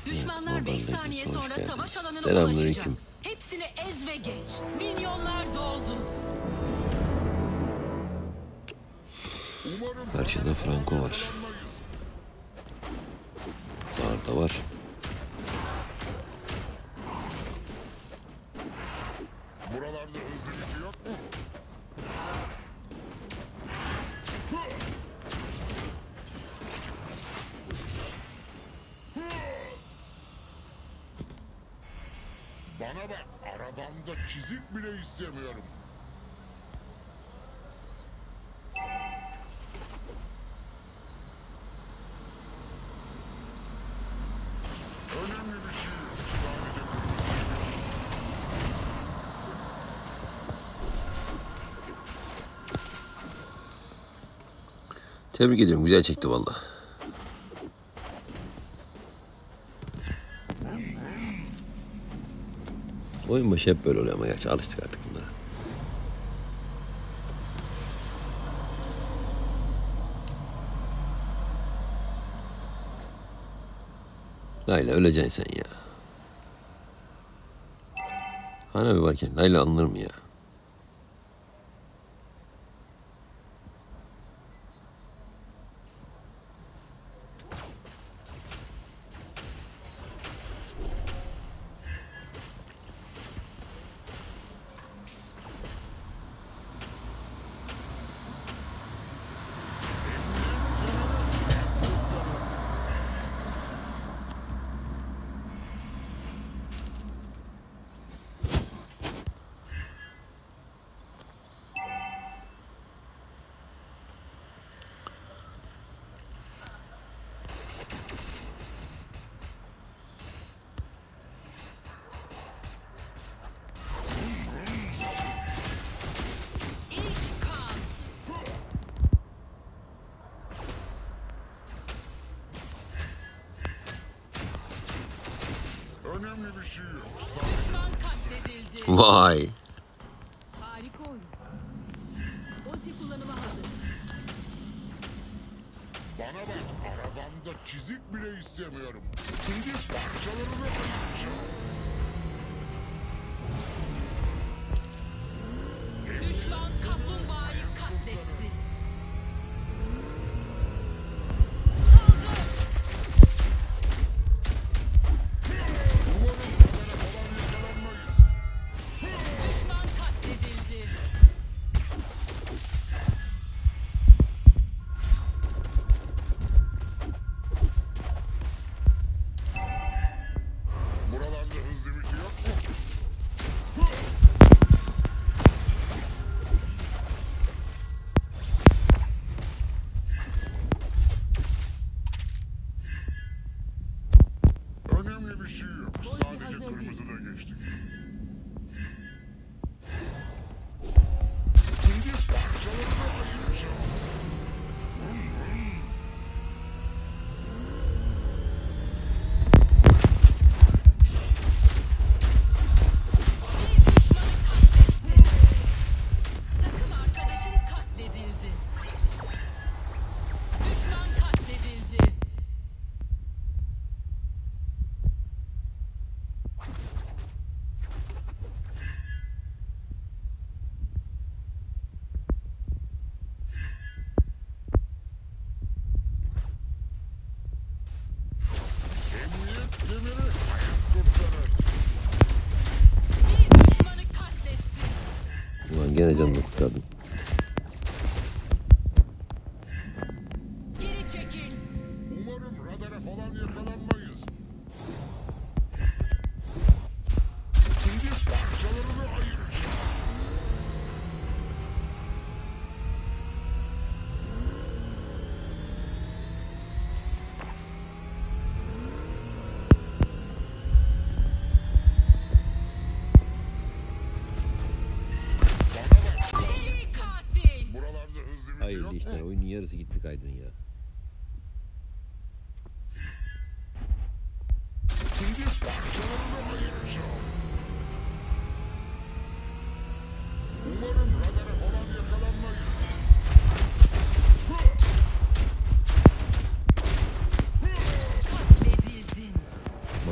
Düşmanlar 5 saniye sonra savaş alanına ulaşacak. Selamünaleyküm. Hepsini ez ve geç. Milyonlar doldu. Karşıda Franco var. Arda var. Buralarda hızlı gücü yok mu? Bana bak, arabamda çizik bile istemiyorum. Önemli bir şey yok. Sadece Tebrik ediyorum. Güzel çekti valla. Oyun başı hep böyle oluyor ama gerçi alıştık artık bunlara. Layla öleceksin sen ya. Hanabi varken Layla alınır mı ya? İlk kan. önemli bir şey yok. Düşman katledildi. Vay. Harika oyun. Ulti kullanıma hazır. Bana bak, arabamda çizik bile istemiyorum. Şimdi parçalarını ayıracağım. Düşman kaplumbağayı katletti. Saldır. Umarım kadere falan yakalanmayız. Düşman katledildi. Buralarda hızlı bir şey yok mu? Önemli bir şey yok. Sadece hazır değil. kırmızıda geçtik. Şimdi parçalarını ayıracağım. Takım arkadaşın katledildi. Düşman katledildi. Emniyet kemeri hayat kurtarır. Bir düşmanı katletti. Ulan gene canını kurtardım. Geri çekil. Umarım radara falan yakalanmayız. Şimdi parçalarını ayıracağım. Seri katil. Buralarda hızlı bir şey Hayırlı yok mu? işler. Oyunun yarısı gitti kaydın ya. Şimdi parçalarını ayıracağım. Umarım radara falan yakalanmayız. Katledildin.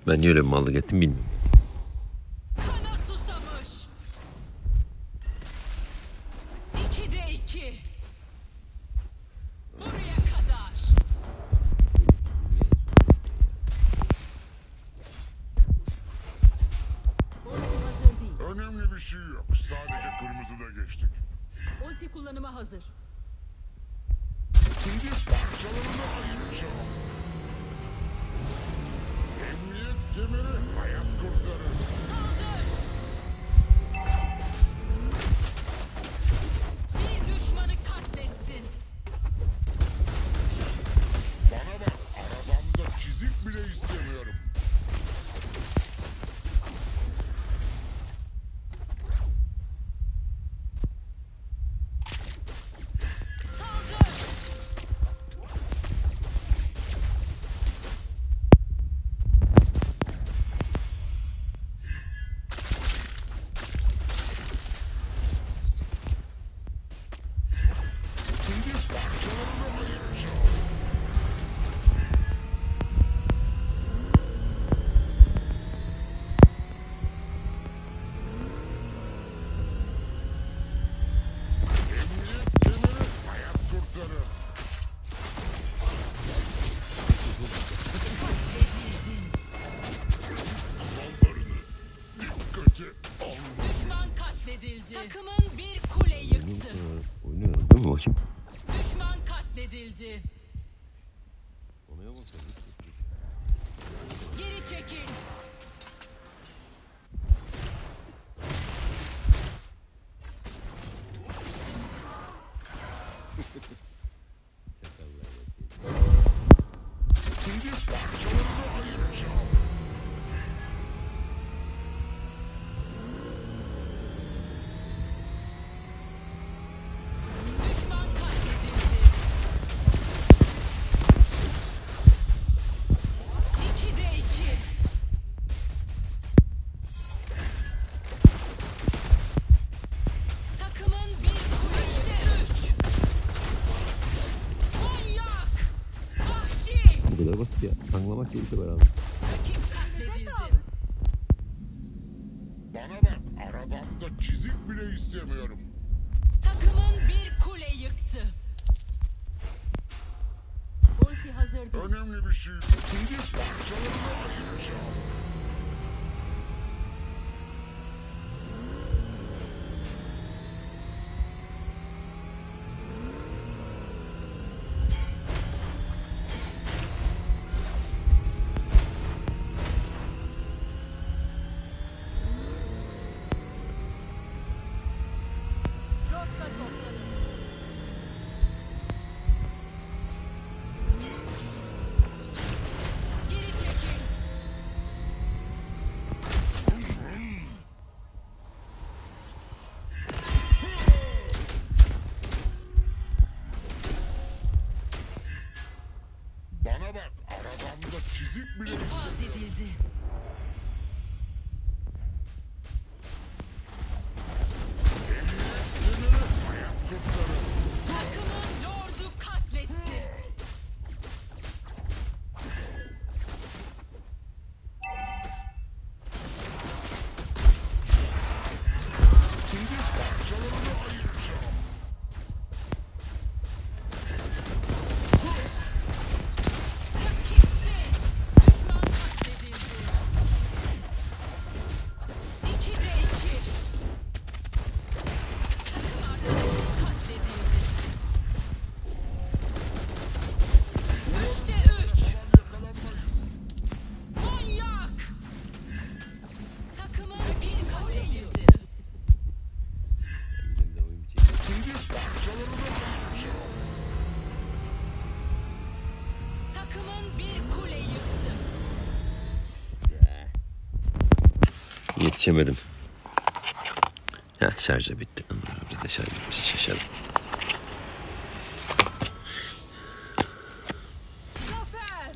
Ben niye öyle bir mallık ettim bilmiyorum. Kana susamış. 2'de 2. Buraya kadar. Ulti hazır değil. Önemli bir şey yok. Sadece kırmızıda geçtik. Ulti kullanıma hazır. Şimdi parçalarını ayıracağım. Emniyet kemeri hayat kurtarır. Saldır. Bir düşmanı katlettin. Bana bak, arabamda çizik bile istemiyorum. Saldır. Şimdi parçalarını ayıracağım. Emniyet kemeri hayat kurtarır. Katledildin. Mallarını dikkate al. Düşman katledildi. Takımın bir kule yıktı. Oynuyorum değil mi bakayım? Düşman katledildi. Geri çekil. Şimdi parçalarını ayıracağım. Düşman katledildi. 2'de 2. Takımın bir kulüpte 3. Manyak. Vahşi. Bu kadar basit ya. Anlamak değil de beraber. Rakip katledildi. Bana bak, arabamda çizik bile istemiyorum. Takımın bir kule yıktı. Ulti hazır değil. Önemli bir şey. Şimdi parçalarını ayıracağım. Rokka toplanın. Geri çekil. Bana bak, arabamda çizik bile İnfaz edildi. kemeri hayat kurtarır. Takımın lordu katletti. Şimdi parçalarını ayıracağım. Rakipsiz. Düşman katledildi. 2'de 2. Takım arkadaşı katledildi. 3'te 3. Yakalanmayız. Manyak. Takımın bir katledildi. Güzel oyun bitecek. Şimdi parçalarını ayıracağım. Takımın bir kule yıktı. Yetişemedim. Heh, şarj da bitti. Bir de şarj bitmiş, şaşarım. Zafer.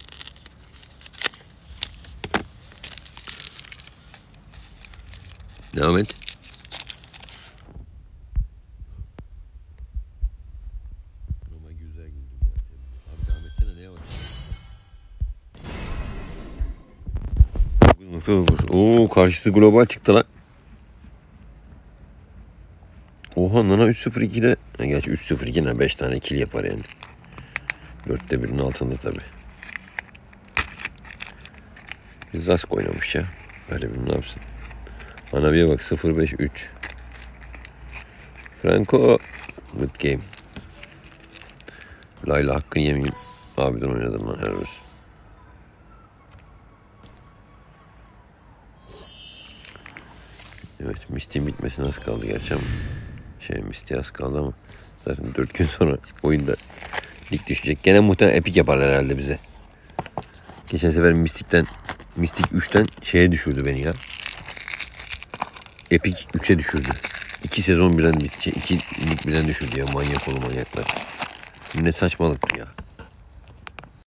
Devam et. Ama güzel güldüm ya. Abi devam etsene, neye bak. Oo, karşısı global çıktı lan. Oha, Nana 3-0-2 ile. Gerçi 3-0-2 ne, 5 tane kill yapar yani. 4'te 1'in altında tabi. Zask oynamış ya. Öyle bir ne yapsın. Hanabi'ye bak, 0-5-3. Franco. Good game. Layla hakkını yemeyeyim. Abiden oynadım lan, helal olsun. Evet, Mistik'in bitmesine az kaldı gerçi ama. Mistik'e az kaldı ama. Zaten 4 gün sonra oyunda lig düşecek. Gene muhtemelen Epic yaparlar herhalde bize. Geçen sefer Mistik 3'ten şeye düşürdü beni ya. Epic 3'e düşürdü. 2 sezon birden bitecek. 2 lig birden düşürdü ya, manyak oğlu manyaklar. Ne saçmalık ya.